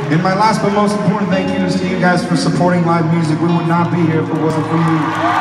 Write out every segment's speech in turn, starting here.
And my last but most important thank you is to you guys for supporting live music. We would not be here if it wasn't for you.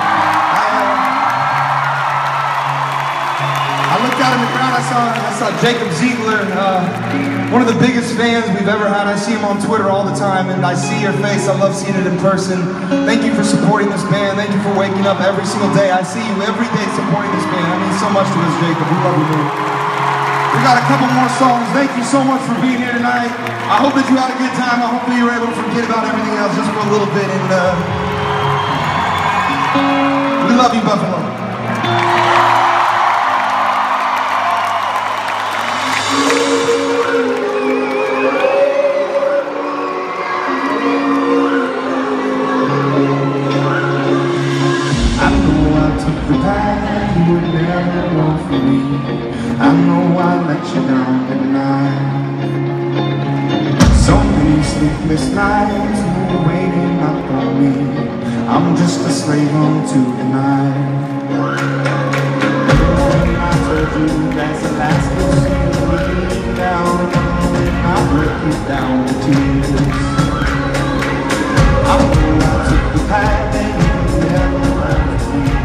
I looked out in the crowd, I saw Jacob Ziegler, one of the biggest fans we've ever had. I see him on Twitter all the time, and I see your face. I love seeing it in person. Thank you for supporting this band. Thank you for waking up every single day. I see you every day supporting this band. That means so much to us, Jacob. We love you, man. We got a couple more songs. Thank you so much for being here tonight. I hope that you had a good time. I hope that you were able to forget about everything else just for a little bit. And we love you, Buffalo. You would never want for me. I know I let you down at night. So many sleepless nights you were waiting up on me. I'm just a slave unto the night. I told you that's the last thing you would down, and I'll break you down to tears. I know I took the path that you never wanted to see.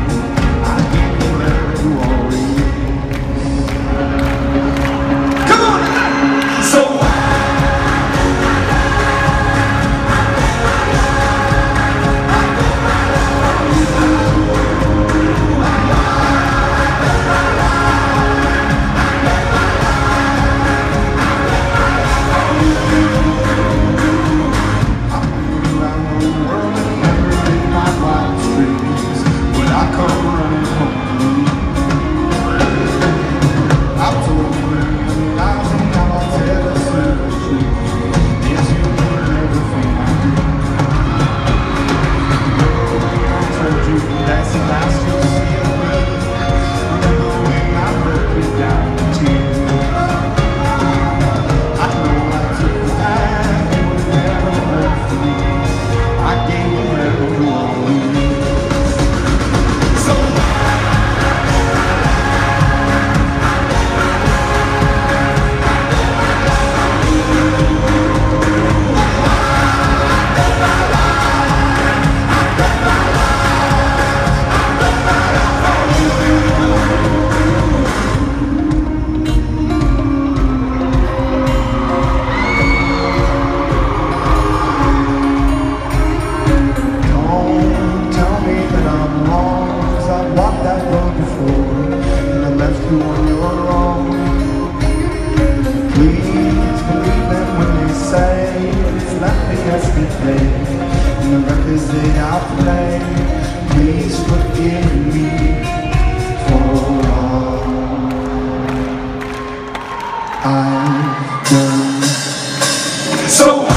And the records that I play, please forgive me for all I've done. So